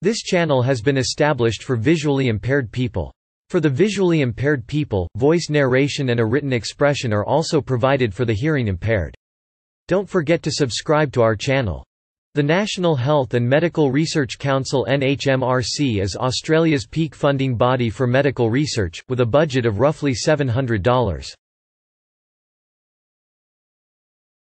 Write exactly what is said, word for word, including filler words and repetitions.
This channel has been established for visually impaired people. For the visually impaired people, voice narration and a written expression are also provided for the hearing impaired. Don't forget to subscribe to our channel. The National Health and Medical Research Council N H M R C is Australia's peak funding body for medical research, with a budget of roughly seven hundred dollars.